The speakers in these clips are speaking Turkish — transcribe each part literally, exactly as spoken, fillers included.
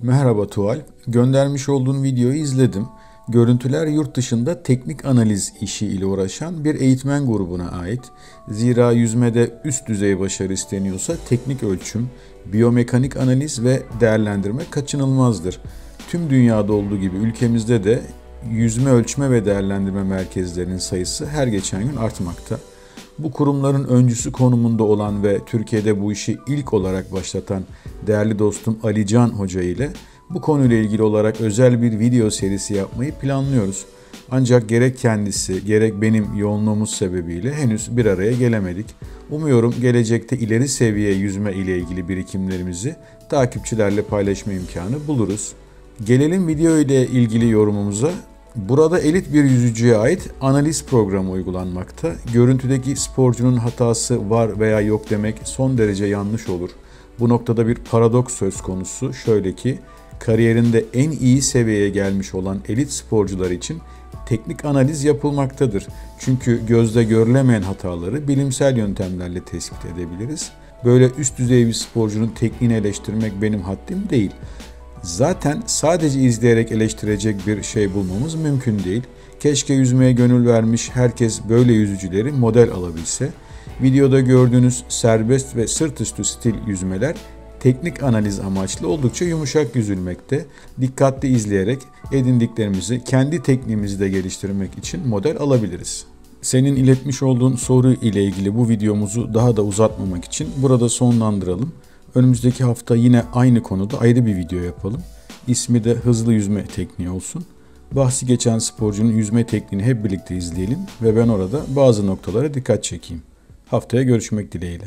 Merhaba Tuval. Göndermiş olduğun videoyu izledim. Görüntüler yurt dışında teknik analiz işi ile uğraşan bir eğitmen grubuna ait. Zira yüzmede üst düzey başarı isteniyorsa teknik ölçüm, biyomekanik analiz ve değerlendirme kaçınılmazdır. Tüm dünyada olduğu gibi ülkemizde de yüzme ölçme ve değerlendirme merkezlerinin sayısı her geçen gün artmakta. Bu kurumların öncüsü konumunda olan ve Türkiye'de bu işi ilk olarak başlatan değerli dostum Ali Can Hoca ile bu konuyla ilgili olarak özel bir video serisi yapmayı planlıyoruz. Ancak gerek kendisi gerek benim yoğunluğumuz sebebiyle henüz bir araya gelemedik. Umuyorum gelecekte ileri seviye yüzme ile ilgili birikimlerimizi takipçilerle paylaşma imkanı buluruz. Gelelim video ile ilgili yorumumuza. Burada elit bir yüzücüye ait analiz programı uygulanmakta. Görüntüdeki sporcunun hatası var veya yok demek son derece yanlış olur. Bu noktada bir paradoks söz konusu. Şöyle ki, kariyerinde en iyi seviyeye gelmiş olan elit sporcular için teknik analiz yapılmaktadır. Çünkü gözle görülemeyen hataları bilimsel yöntemlerle tespit edebiliriz. Böyle üst düzey bir sporcunun tekniğini eleştirmek benim haddim değil. Zaten sadece izleyerek eleştirecek bir şey bulmamız mümkün değil. Keşke yüzmeye gönül vermiş herkes böyle yüzücüleri model alabilse. Videoda gördüğünüz serbest ve sırt üstü stil yüzmeler teknik analiz amaçlı oldukça yumuşak yüzülmekte. Dikkatli izleyerek edindiklerimizi kendi tekniğimizi de geliştirmek için model alabiliriz. Senin iletmiş olduğun soru ile ilgili bu videomuzu daha da uzatmamak için burada sonlandıralım. Önümüzdeki hafta yine aynı konuda ayrı bir video yapalım. İsmi de hızlı yüzme tekniği olsun. Bahsi geçen sporcunun yüzme tekniğini hep birlikte izleyelim ve ben orada bazı noktalara dikkat çekeyim. Haftaya görüşmek dileğiyle.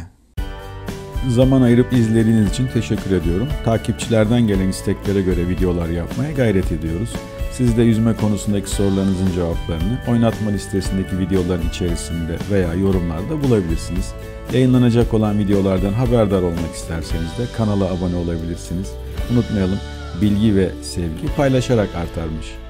Zaman ayırıp izlediğiniz için teşekkür ediyorum. Takipçilerden gelen isteklere göre videolar yapmaya gayret ediyoruz. Siz de yüzme konusundaki sorularınızın cevaplarını oynatma listesindeki videoların içerisinde veya yorumlarda bulabilirsiniz. Yayınlanacak olan videolardan haberdar olmak isterseniz de kanala abone olabilirsiniz. Unutmayalım, bilgi ve sevgi paylaşarak artarmış.